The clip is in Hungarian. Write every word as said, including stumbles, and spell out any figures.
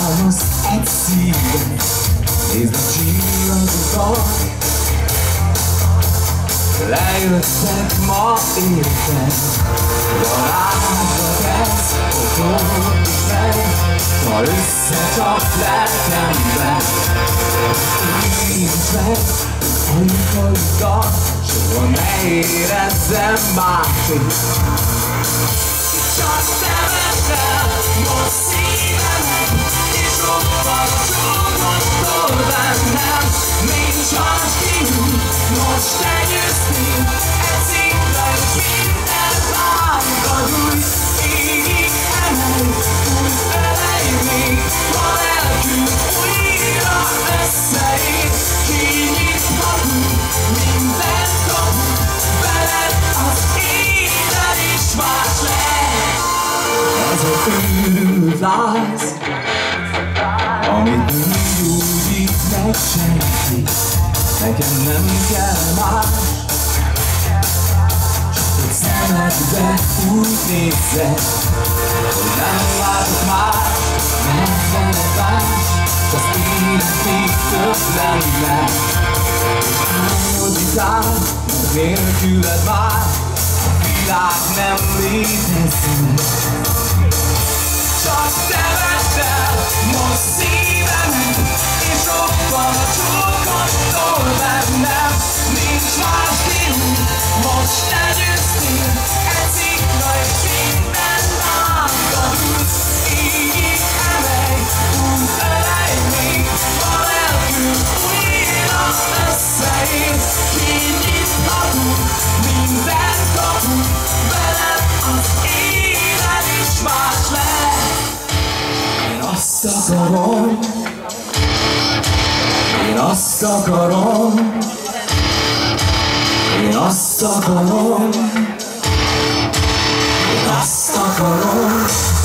Álmoz egy szívben, nézd a csillagokat. Lejöttek ma érted, varázsra tesz, otthon is megy, ha összecsap lelkemben. Érints meg, ajkaidat, soha ne érezzem másik. Csak te vedd el most szívemet, és robban a csókottól bennem. Nincs más kiút, most te győztél, egy szintre és minden lángad új. Égig emelj, úgy ölelj még, a lelkünk újra összeér. Kinyithatunk minden kaput, veled az éden is más lesz. Ez a őrült láz, amit úgy újít meg senki, nekem nem kell más. Csak egy szemedbe úgy nézzek, hogy nem látok más, nem veled más, s az élet még több lenne. Álmodik ám, nélküled már a világ nem létezik. Csak te vedd el most szívemet, és robban a csókottól bennem. Nincs más kiút, most te győztél, egy szikra és minden lángad új. Égig emelj, úgy ölelj még, a lelkünk újra összeér. Kinyithatunk minden kaput, veled az élet is más lesz. Én azt akarom, én azt akarom, én azt akarom, én azt akarom.